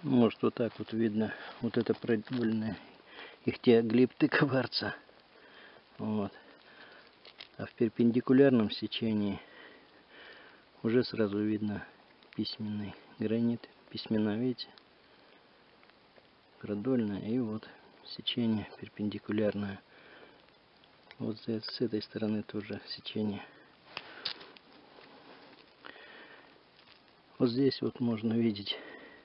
Может, вот так вот видно, вот это продольная ихтиоглипты кварца. Вот. А в перпендикулярном сечении уже сразу видно письменный гранит. Письмена, видите? Продольная, и вот сечение перпендикулярное. Вот с этой стороны тоже сечение. Вот здесь вот можно видеть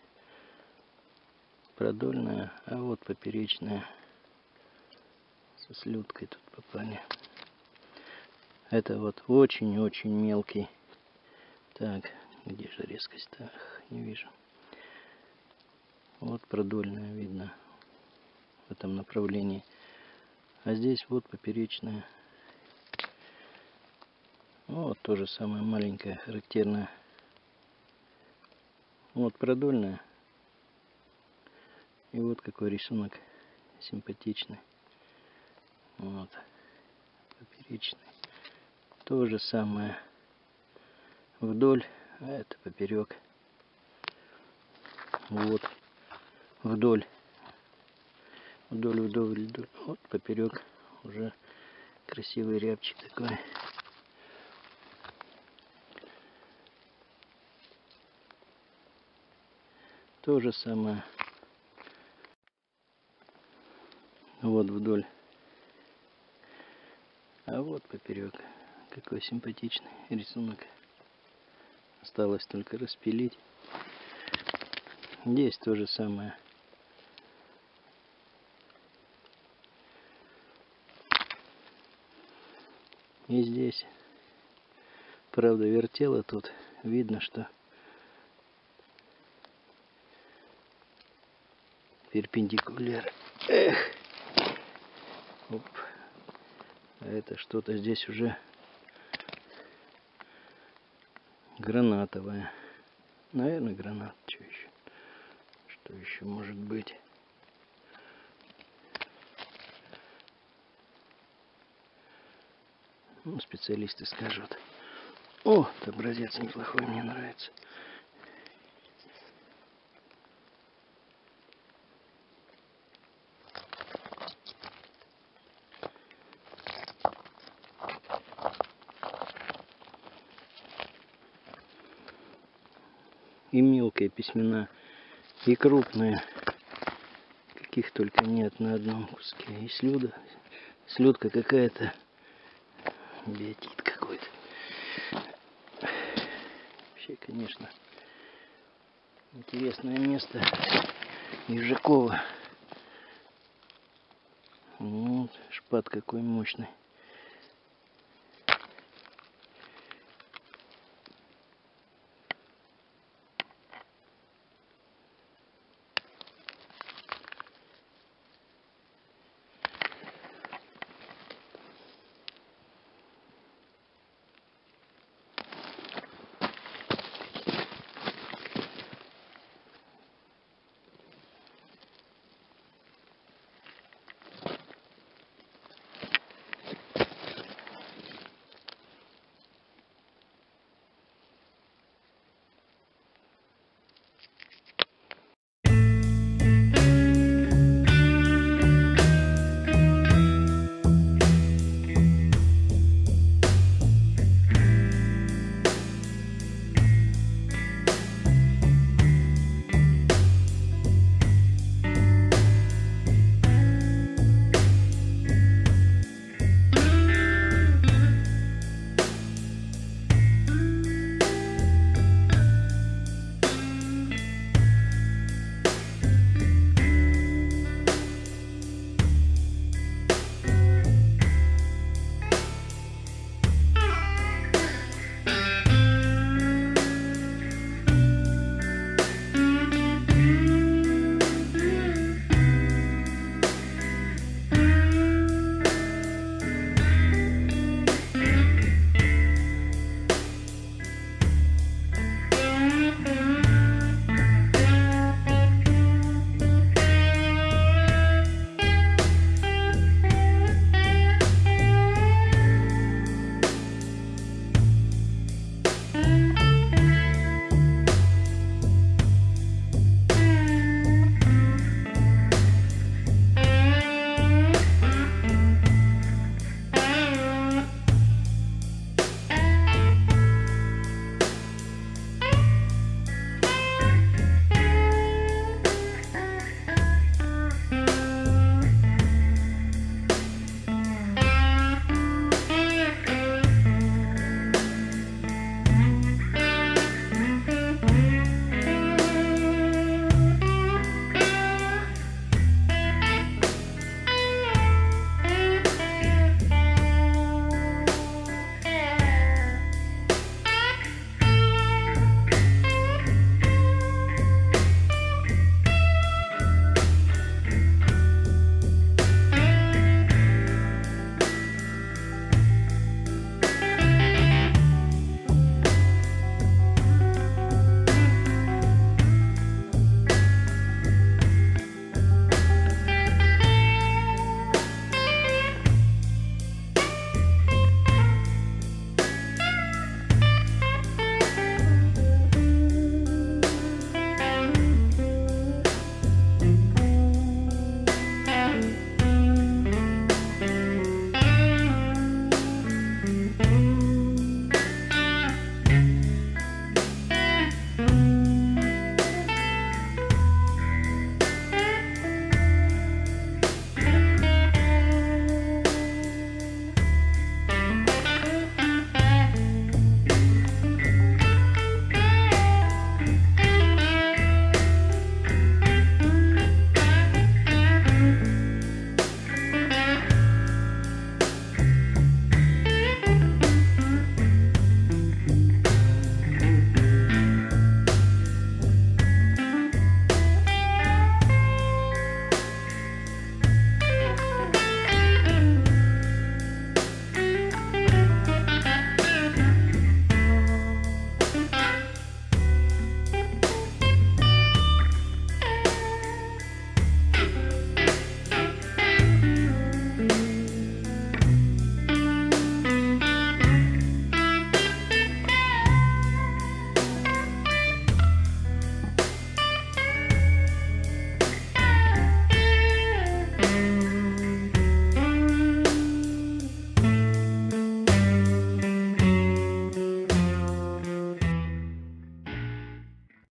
продольная, а вот поперечная со слюдкой тут попали. Это вот очень-очень мелкий. Так, где же резкость? Так, не вижу. Вот продольная видно в этом направлении. А здесь вот поперечная. Вот то же самое маленькое, характерное. Вот продольная. И вот какой рисунок симпатичный. Вот. Поперечный. То же самое вдоль, а это поперек. Вот. Вдоль. Вдоль. Вот поперек. Уже красивый рябчик такой. То же самое. Вот вдоль. А вот поперек. Какой симпатичный рисунок. Осталось только распилить. Здесь то же самое. И здесь. Правда, вертела тут. Видно, что перпендикуляр. Эх. Оп. А это что-то здесь уже гранатовое. Наверное, гранат. Что еще? Что еще может быть? Ну, специалисты скажут. О, образец неплохой, мне нравится. И мелкие письмена, и крупные. Каких только нет на одном куске. И слюда. Слюдка какая-то. Биотит какой-то. Вообще, конечно, интересное место. Ежакова. Вот, шпат какой мощный.